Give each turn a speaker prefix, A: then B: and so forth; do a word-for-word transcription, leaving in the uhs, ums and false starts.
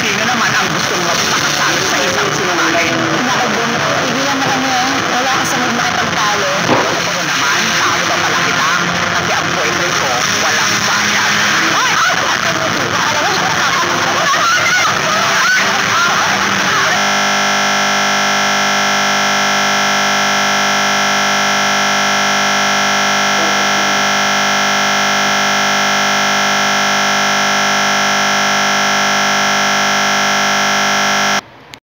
A: Sino naman ang gustong magpakasal sa isang sinungaling?